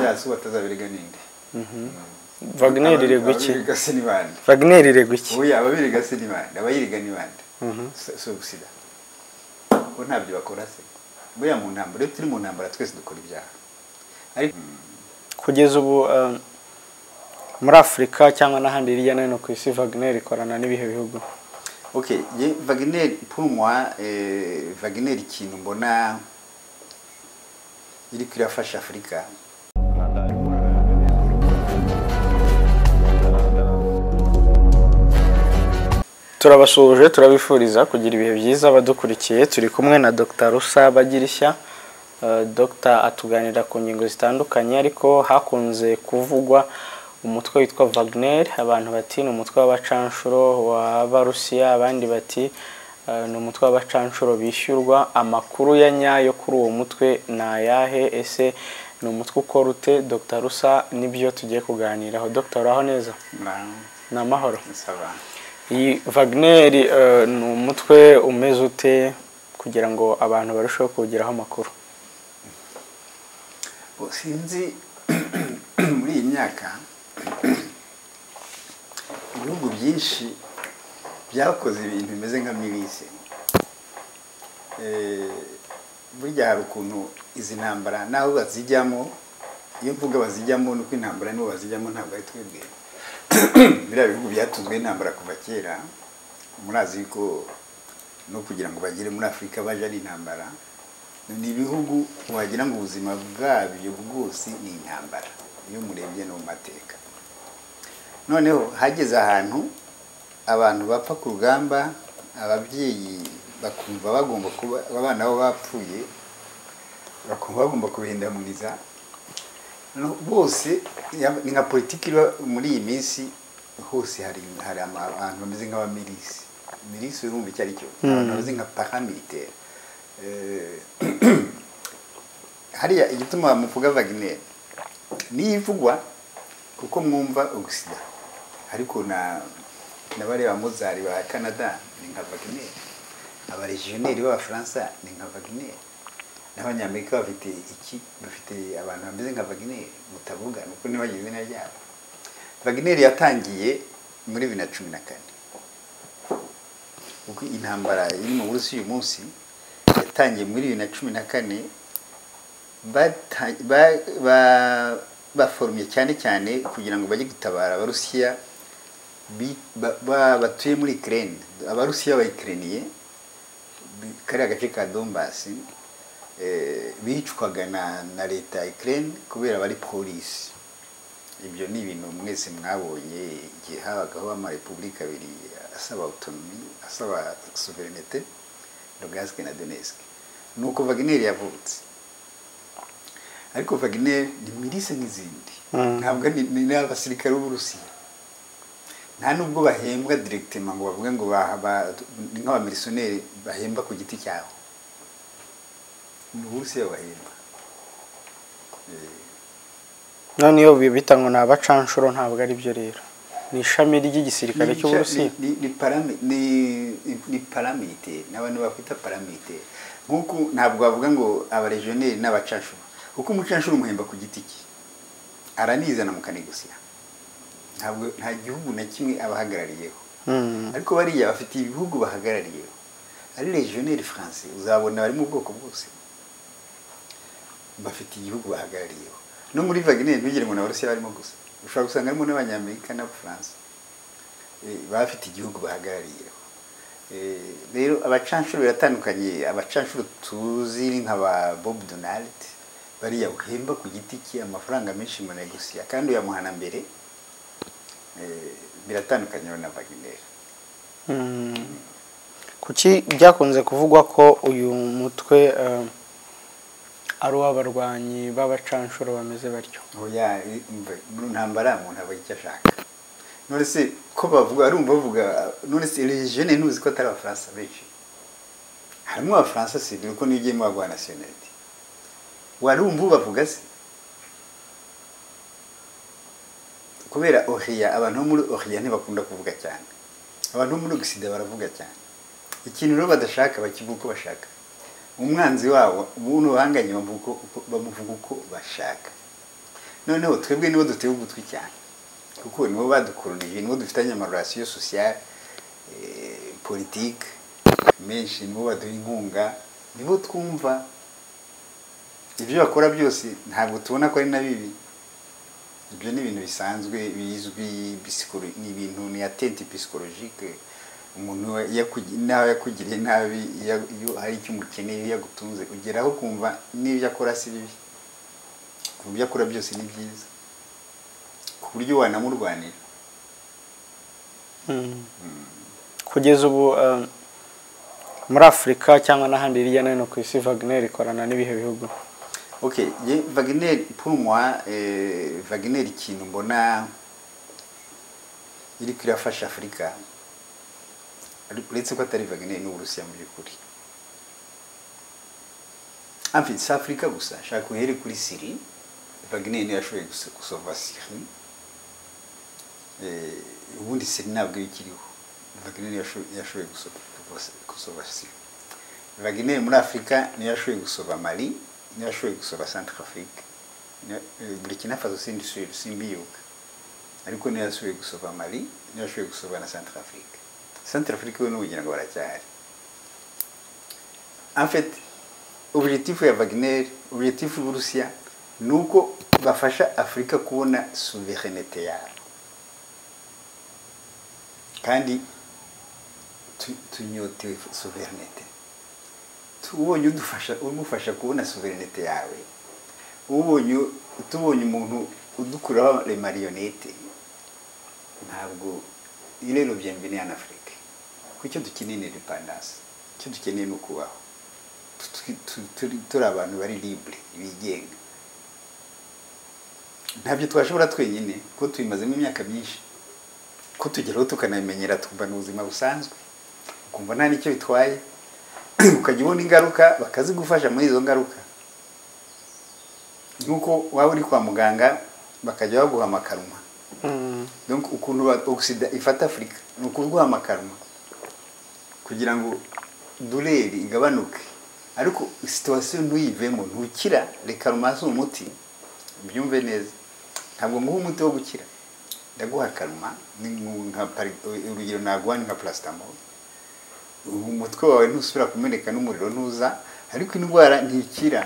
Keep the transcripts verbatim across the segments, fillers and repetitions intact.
byase batazabirega ninde. Mhm. Wagner iregwa iki? Ababiriga se ni bande? Wagner iregwa iki? Oya ababiriga se ni bande? Abayiriga ni bande? Mhm. So gusida. Ko ntabyo bakora se. Buya mu ntambara turi mu ntambara twese dukora ibyaha. Ariko kugeza ubu muri Afrika cyangwa n'ahandi hirya no hino ku isi Wagner ikorana n'ibihe bihugu? OK, je Wagner pour moi euh Wagner ikintu mbona iri kwirafasha Afrika. Turabashoje turabifuriza kugira ibihe byiza badukurikiye. Turi kumwe na Doctor Rusa bagirishya. Uh, Doctor atuganira ku ngingo zitandukanye ariko hakunze kuvugwa umutwe witwa Wagner. Abantu bati ni umutwe w'abacanshuro w'Abarusiya, abandi bati uh, ni umutwe w'abacanshuro bishyurwa. Amakuru ya nyayo kuri uwo mutwe na yahe? Ese ni umutwe ukora ute? Doctor Rusa nibyo tugiye kuganiraho. Doctor aho neza? Na amahoro. Sava. Iyi Wagner uh, ni umutwe umeze ute kugira ngo abantu barusheho kugiraho amakuru? Sinzi muri iyi myaka ibihugu byinshi byakoze ibintu bimeze nka milise. Eh burya hari ukuntu izi ntambara naho bazijyamo, iyo mvuga bazijyamo nuko intambara nibo bazijyamo ntabwo ari twebwe. Biriya bihugu byatuzwe intambara kuva kera, murazi ko no kugira ngo bagire muri Afrika baje ari intambara. Ni ibihugu wagira ngo ubuzima bwabyo bwose ni intambara iyo murebye no mateka. Noneho hageze ahantu abantu bapfa ku rugamba, ababyeyi bakumva bagomba kuba abana bo bapfuye, bakumva bagomba kubihindamuniza. No bose ni nka politiki muri iyi minsi hose hari hari abantu bameze nk'abamilisi. Milisi urumva icyo ari cyo, abantu bameze nka paramilitaire. Hariya igituma muvuga Wagner ni ivugwa kuko mwumva Oxida, ariko na nabare ba Mozart ba Canada ni nka Wagner, aba legionnaire ba France ni nka Wagner, n'abanyamerika bafite iki bafite abantu bameze nka Wagner mutavuga nuko ni bagize na ryabo. Wagner yatangiye muri bibiri na cumi na kane uko intambara iri mu Burusiya uyu munsi yatangiye muri bibiri na cumi na kane. ba baforumye cyane cyane kugira ngo bajye gutabara Abarusiya batuye muri Ukraine. Abarusiya ba Ukrainiye kari agace ka Donbass bicwaga na na leta ya Ukraine kubera bari police. Ibyo ni ibintu mwese mwabonye igihe habagaho ama republika abiri asaba autonomy, asaba souveraineté, Lugansk na Donetsk. Nuko Wagner yavutse. Ariko Wagner ni milise nk'izindi, ntabwo ni n'abasirikare b'Uburusiya. Nta nubwo bahembwa directement ngo bavuge ngo ni nk'abamilisiyoneri bahemba ku giti cyabo. Ni Uburusiya bahemba. None iyo bibita ngo n'abacanshuro ntabwo ari byo rero. Ni ishami ry'igisirikare cy'Uburusiya. Ni parami ni ni paramilitaire, n'abantu bakwita paramilitaire. Nkuko ntabwo bavuga ngo abaregionnaire n'abacanshuro. Kuko umucanshuro umuhemba ku giti cye. Aranizana mu kanegosiya. Ntabwo nta gihugu na kimwe abahagarariyeho. Ariko bariya bafite ibihugu bahagarariyeho. Ari legionnaire français uzabona bari mu bwoko bwose. Bafite igihugu bahagarariyeho. No muri Wagner ntugire ngo n'Abarusiya barimo gusa. Ushobora gusanga harimo n'Abanyamerika n'Abafaransa. Eh bafite igihugu bahagarariyeho. Eh rero abacanshuro biratandukanye. Abacanshuro tuzi nk'aba Bob Donald bariya uhemba ku giti cye amafaranga menshi mu negosiya kandi uyamuhana mbere. Eh biratandukanye na Wagner. Mm. Kuki byakunze kuvugwa ko uyu mutwe uh, ari w'abarwanyi b'abacanshuro bameze batyo? Oya mu ntambara umuntu aba icyo ashaka. None se ko bavuga arumva bavuga none se legionnaire nuzi ko atari Abafaransa benshi. Harimo Abafaransa se nuko nigiye mu bagwa nationality. Warumva bavuga se kubera Ohiya, abantu muri Ohiya ntibakunda kuvuga cyane. Abantu muri Oxida baravuga cyane. Ikintu rero badashaka bakivuga uko bashaka. Umwanzi wabo ubuntu bahanganye bamuvuga uko bashaka. noneho twebwe nibo duteye ugutwi cyane kuko nibo badukolonije nibo dufitanye amarelation sociale politique menshi nibo baduha inkunga nibo twumva ibyo bakora byose ntabwo tubona ko ari na bibi ibyo ni ibintu bisanzwe bizwi ni ibintu ni atteinte psychologique umuntu nawe yakugiriye nabi iyo hari icyo umukeneye yagutunze ugeraho kumva n'ibyo akora si bibi kubyo akora byose ni byiza ku buryo wanamurwanira kugeza ubu muri Afrika cyangwa n'ahandi hirya no hino ku isi Wagner ikorana n'ibihe bihugu? Ok, Wagner pour moi euh, Wagner ikintu mbona iri kwirafasha Afrika uretse ko atari Wagner n'Uburusiya mu by'ukuri. En fait, c'est Afrika gusa shaka uhere kuri Syrie. Wagner ni yashoboye gusova Syrie. Eh ubundi Syrie ntabwo ikiriho. Wagner yashoboye gusova gusova Syrie. Wagner muri Afrika ni yashoboye gusova Mali, ni yashoboye gusova Centrafrique. Burkina Faso sindi suri simbiyuka. Ariko ni yashoboye gusova Mali, ni yashoboye gusova na Centrafrique. Centrafrique we n'ubugira ngo baracyari. En fait, objectif ya Wagner, objectif y'Uburusiya nuko bafasha Afrika kubona souveraineté yabo. Kandi tunyotewe souveraineté. Tubonye udufasha umufasha kubona souveraineté yawe. Ubonye tubonye umuntu udukuraho les marionnettes. Ntabwo il est le bienvenu en Afrique. Kucyo dukeneye ni independence. Cyo dukeneye no kubaho. Turi abantu bari libre bigenga. Ntabyo twashobora twenyine ko twimazemo imyaka myinshi. Ko tugeraho tukanamenyera twumva n'ubuzima busanzwe. Kumva nta nicyo bitwaye. Ukajya ubona ingaruka bakazigufasha muri izo ngaruka. Nuko waba uri kwa muganga bakajya baguha amakaruma. Mm. Donc ukuntu Occident ifata Afrika nuko guha amakaruma kugira ngo douleur igabanuke. Ariko situation ntuyivemo ntukira reka rumaze umuti byumve neza ntabwo nguha umuti wo gukira ndaguha karuma nka urugero nagwa nka paracetamol umutwe wawe ntusubira kumeneka n'umuriro ntuza ariko indwara ntikira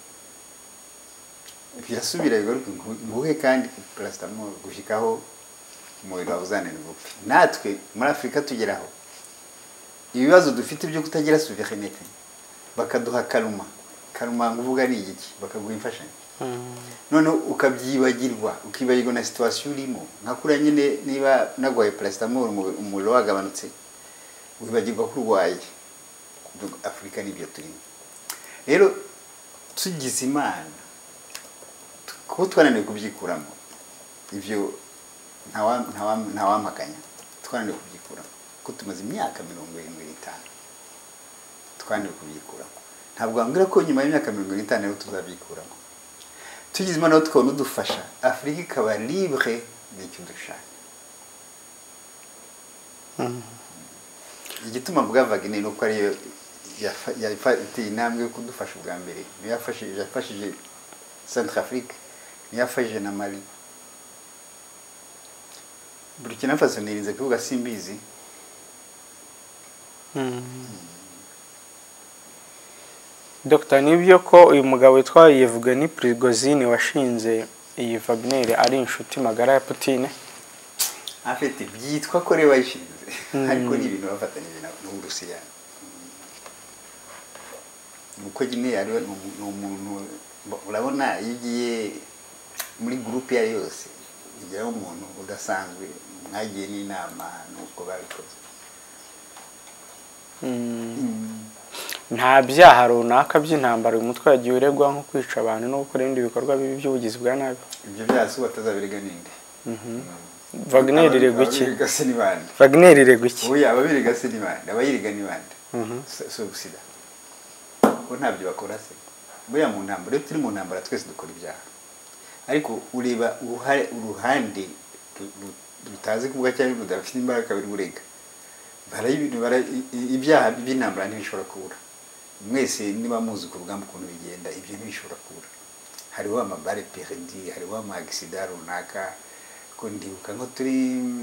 birasubira bigaruka nguhe kandi paracetamol gushikaho umuriro uzanene gupfa. Natwe muri Afrika tugeraho ibibazo dufite byo kutagira souveraineté bakaduha karuma karuma nguvuga ni iki bakaguha imfashanyo mm. None ukabyibagirwa ukibagirwa na situation urimo nkakura nyine niba nagwaye paracetamol umuriro wagabanutse wibagirwa kurwaye. Afrika nibyo turimo rero tugize Imana ko twananiwe kubyikuramo ivyo ntawa ntawa ntawamakanya twananiwe kubyikuramo ko tumaze imyaka mirongo irindwi n'itanu twaniwe kubyikuramo. Ntabwo ambwira ko nyuma y'imyaka mirongo itanu rero tuzabyikuramo. Tugize Imana no tukabona udufasha Afrika ikaba libre n'icyo dushaka. Mm. Igituma mvuga Wagner nuko ari yafatiye intambwe yo kudufasha ubwa mbere. Yafashije yafashije Centrafrique, yafashije na Mali. Burkina Faso nirinze kuvuga simbizi. Mm. Doctor nibyo ko uyu mugabo witwa Yevgeny Prigozhin washinze iyi Wagner ari inshuti magara ya Putin? Afite byitwa ko reba yishinze ariko ni ibintu bafatanyije n'Uburusiya. Nuko nyine ari umuntu urabona yigiye muri groupe ya yose ijyaho umuntu udasanzwe mwagiye n'inama nuko babikoze. Nta byaha runaka by'intambara uyu mutwe yagiye uregwa nko kwica abantu no gukora ibindi bikorwa bibi by'ubugizi bwa nabi. Ibyo byose batazabirega ninde? Mhm. Wagner iregwa iki? Gase ni bande? Wagner iregwa iki? Oya ababiriga se ni bande? Abayiriga ni bande? Mhm. So gusida. Ko ntabyo bakora se. Boya mu ntambara turi mu ntambara twese dukora ibyaha. Ariko ureba uruhare uruhande rutazi kuvuga cyane rudafite imbaraga biri burega. Barayibintu bara ibyaha by'intambara ntibishobora kubura. Mwese niba muzi ku rugamba ukuntu bigenda ibyo ntibishobora kubura. hariho amabare perdi hariho ama accident runaka ko ndibuka nko turi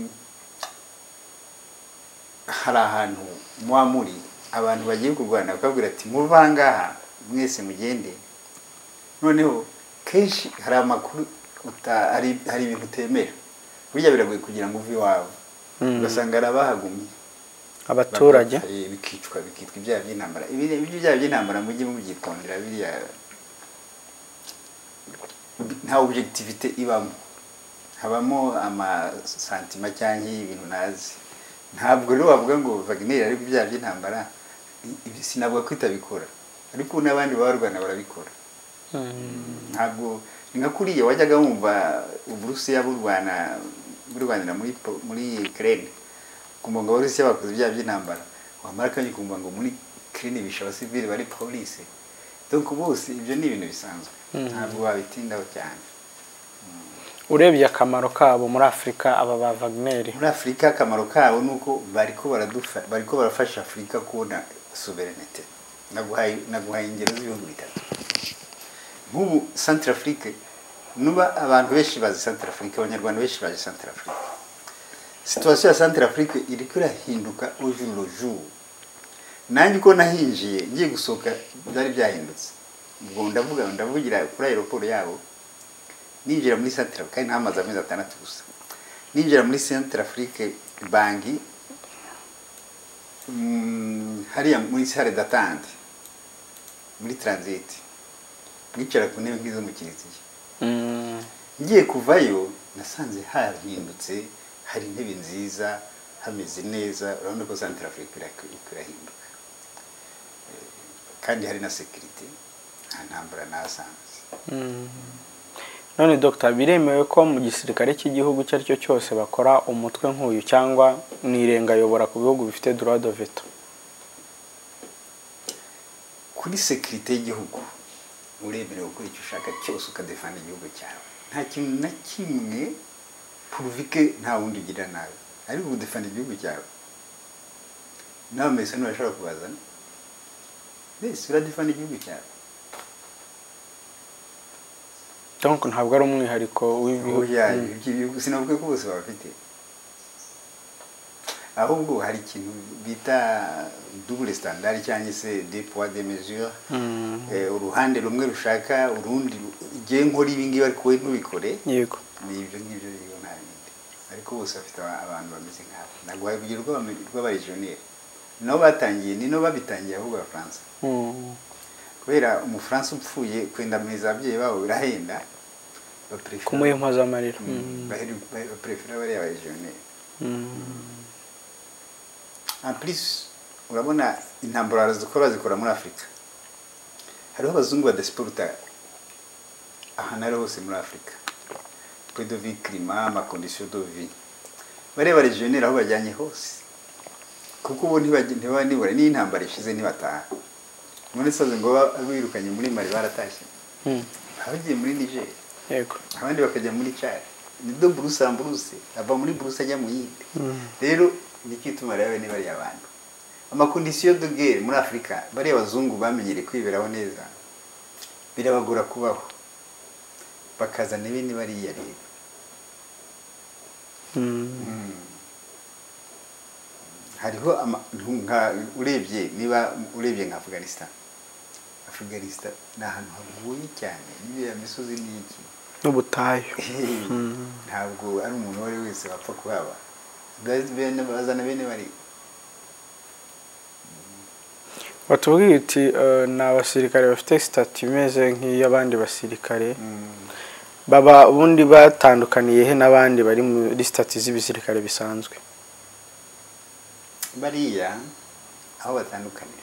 hari ahantu mwamuri abantu bagiye kurwana bakabwira ati muvangaha mwese mugende noneho kenshi hari amakuru hari hari ibintu utemera burya biragoye kugira ngo uve iwawe ugasanga arabahagumye abaturage bikicwa bikitwa ibyaha by'intambara ibyo ibyaha by'intambara mujye mubyitondera biriya nta objectivité ibamo habamo ama sentiment cyangwa ibintu nazi ntabwo rero wavuga ngo Wagner ari ibyaha by'intambara sinabwo kwitabikora ariko n'abandi barwana barabikora ntabwo nka kuriya wajyaga wumva Uburusiya burwana burwanira muri muri Ukraine kumanga Abarusiya bakoze ibyaha by'intambara wamara kandi kumva ngo muri Ukraine bisha abasivili bari police donc bose ibyo ni ibintu bisanzwe ntabwo wabitindaho cyane urebye akamaro kabo muri Afrika aba ba Wagner muri Afrika akamaro kabo nuko bariko baradufa bariko barafasha Afrika kubona sovereignty naguhaye naguhaye ingero z'ibihugu bitatu nk'ubu Centrafrique nuba abantu benshi bazi Centrafrique abanyarwanda benshi bazi Centrafrique situation ya Centrafrique iriko irahinduka au jour le jour nanjye ko nahinjiye ngiye gusoka byari byahindutse ubwo ndavuga ndavugira kuri aeroport yabo ninjira muri Centrafrique kandi namaze amezi atandatu gusa ninjira muri Centrafrique bangi mm, hariya muri salle d'attente muri transit mwicara ku ntebe nk'izo mu kiriziya mm. ngiye kuvayo nasanze hahindutse hari intebe nziza hameze neza urabona ko Centrafrique irahinduka kandi hari na security nta ntambara nasanze mm. None Doctor biremewe ko mu gisirikare cy'igihugu cyari cyo cyose bakora umutwe nk'uyu cyangwa nirenga yobora ku bihugu bifite droit de veto kuri security y'igihugu uremerewe gukora icyo ushaka cyose ukadefanda igihugu cyawe nta kintu na kimwe provike nta wundi ugira nawe ariko udefanda igihugu cyawe nawe mese ntibashobora kubazana mbese uradefanda igihugu cyawe donc ntabwo ari umwihariko w'ibihugu sinavuga ko bose babafite ahubwo hari ikintu bita double standard cyangwa se des poids des mesures uruhande rumwe rushaka urundi igihe nkora ibi ngibi ariko we ntubikore yego ni ibyo ngibyo rero nta bindi ariko bose bafite abantu bameze nk'abo naguhaye urugero rw'abaregionnaire nabo batangiye ni no babitangiye ahubwo Abafaransa kubera umufaransa upfuye kwenda meza abyeyi babo birahenda baprefera kumuye mpazamarira baprefera bari abaregionnaire en plus urabona intambara zikora zikora muri Afrika hariho abazungu badesporta ahana hose muri Afrika peu de vie climat ma condition de vie bari abaregionnaire aho bajyanye hose kuko bo ntibagenda nibura ni intambara ishize nibataha muri saze ngo birukanye muri Mali baratashye mm. abagiye muri Niger yego abandi bakajya muri Chad ni do Bruce Bruce ava muri Bruce ajya mu yindi rero nikituma rero ni bari abantu ama condition de guerre muri Afrika bari abazungu bamenyere kwiberaho neza birabagura kubaho bakazana ibindi bari yari mm. hariho nka urebye niba urebye nka Afghanistan Afghanistan na ahantu haguye cyane nibiya misozi n'iki n'ubutayu ntabwo ari umuntu wari wese wapfa kuhaba bene bazana bene bari batubwiye uti na abasirikare bafite statut imeze nk'iy'abandi basirikare baba ubundi batandukaniye he n'abandi bari muri statut z'ibisirikare bisanzwe bariya aho batandukanira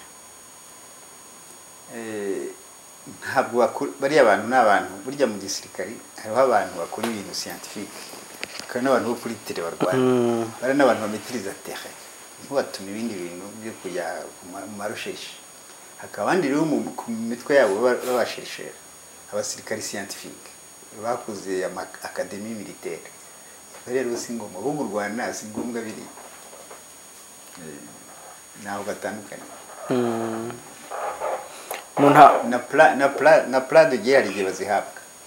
eh ntabwo bariya abantu n'abantu burya mu gisirikare hariho abantu bakora ibintu scientifique kandi abantu bo kuri tele barwana bari n'abantu bametiriza terrain ntibatuma ibindi bintu byo kujya mu marusheshi hakaba abandi rero mu mitwe yabo babashishera abasirikare scientifique bakuze ama académie militaire rero singoma bo mu Rwanda singombwa biri naho batandukanye mm. na pla na pla na pla de guerre igihe bazihabwa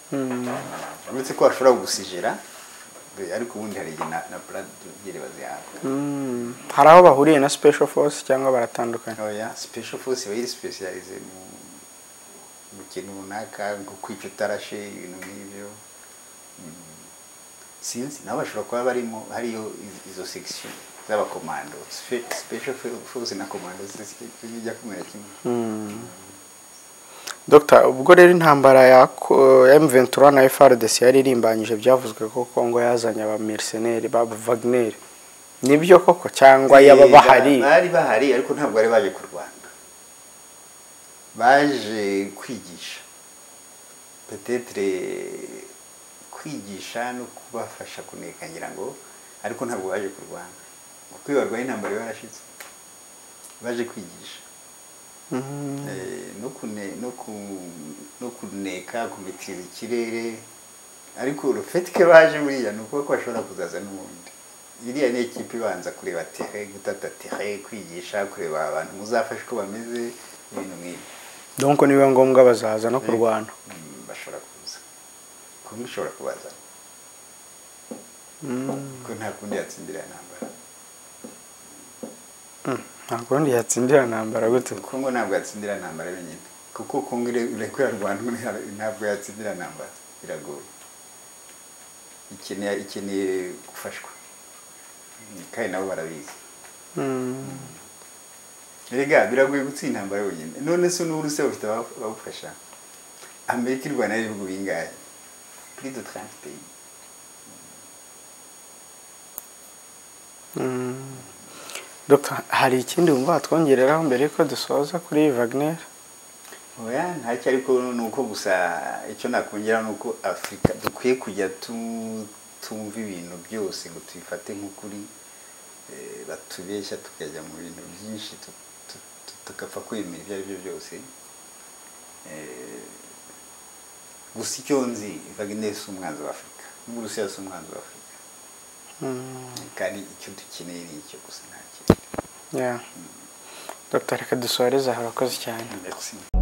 uretse ko bashobora gusijera ariko ubundi hari igihe na plan tugire bazihabwa. Hari aho bahuriye na special force cyangwa baratandukanye? Oya, special force bari specialize mu mu kintu runaka nko kwica utarashe ibintu nk'ibyo. Sinzi nabo bashobora kuba barimo hariyo izo section z'abakomando special force na commando zijya kumera kimwe. Doctor, ubwo rero intambara ya M vingt-trois na F R D C yari irimbanyije byavuzwe ko Kongo yazanye aba mercenaires ba WAGNER. Nibyo koko cyangwa yaba bahari? Bari bahari ariko ntabwo bari baje ku Rwanda. Baje kwigisha. Peut-être kwigisha no kubafasha kuneka ngira ngo ariko ntabwo baje ku Rwanda. Kuko iyo barwaye intambara yarashitse. Baje kwigisha. no kune no ku no kuneka kumitira ikirere ariko urufete ke baje buriya nuko ko bashobora kuzaza n'ubundi iriya ni equipe ibanza kureba terrain gutata terrain kwigisha kureba abantu muzafasha ko bameze ibintu nk'ibi donc niba ngombwa bazaza no kurwana bashobora kuza ko bishobora kubaza ko nta kundi yatsindira intambara ntabwo ndi yatsindira ntambara gute Kongo ntabwo yatsindira ntambara benyine kuko Kongo ire ko yarwana ntabwo yatsindira ntambara biragoye ikeneye ikeneye gufashwa kandi nabo barabizi Erega biragoye gutsinda intambara wenyine none se n'uruse ufite abafasha Amerika irwana n'ibihugu bingahe plus de trente pays Doctor, hari ikindi wumva twongereraho mbere ko dusoza kuri Wagner? Oya, ntacyo ariko nuko gusa icyo nakongera nuko Afrika dukwiye kujya tumva ibintu byose ngo tubifate nk'ukuri batubeshya tukajya mu bintu byinshi tukapfa kwemera ibyo ari byo byose. Gusa icyo nzi Wagner si umwanzi wa Afrika n'Uburusiya si umwanzi wa Afrika. Kandi icyo dukeneye ni icyo gusa nta kintu. Yeah. Doctor, reka dusoreze aho, urakoze cyane. Merci.